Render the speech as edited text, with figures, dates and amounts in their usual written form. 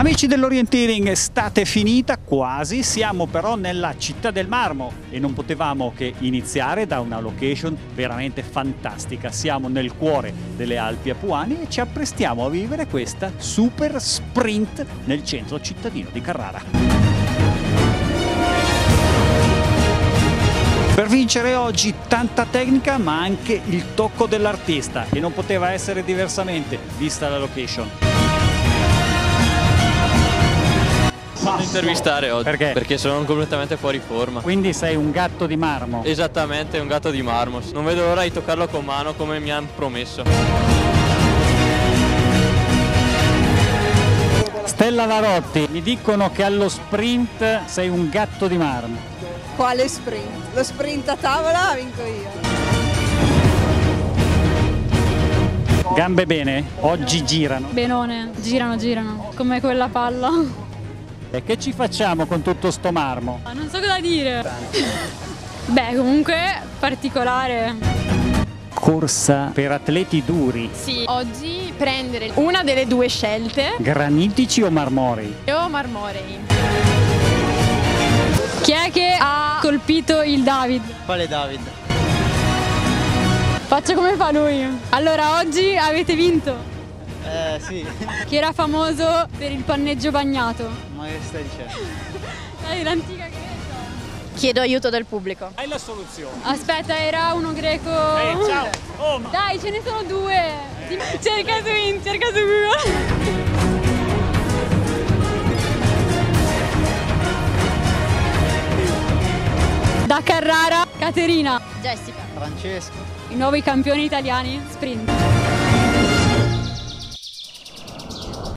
Amici dell'Orienteering, estate è finita quasi, siamo però nella città del marmo e non potevamo che iniziare da una location veramente fantastica. Siamo nel cuore delle Alpi Apuane e ci apprestiamo a vivere questa super sprint nel centro cittadino di Carrara. Per vincere oggi tanta tecnica ma anche il tocco dell'artista e non poteva essere diversamente vista la location. Non intervistare oggi. Perché? Perché sono completamente fuori forma. Quindi sei un gatto di marmo. Esattamente, un gatto di marmo. Non vedo l'ora di toccarlo con mano come mi hanno promesso. Stella Larotti, mi dicono che allo sprint sei un gatto di marmo. Quale sprint? Lo sprint a tavola la vinco io. Gambe bene? Oggi girano. Benone, girano, come quella palla. E che ci facciamo con tutto sto marmo? Non so cosa dire. Beh, comunque particolare. Corsa per atleti duri, Sì, oggi prendere una delle due scelte, granitici o marmorei? io marmorei. Chi è che ha colpito il David? Quale David? Faccio come fa lui. Allora, oggi avete vinto. Sì. Chi era famoso per il panneggio bagnato? Ma che stai dicendo? Dai, l'antica greca. Chiedo aiuto del pubblico. Hai la soluzione. Aspetta, era uno greco. Ciao! Oh, ma... Dai, ce ne sono due. Cerca su Google. Da Carrara, Caterina. Jessica. Francesco. I nuovi campioni italiani sprint.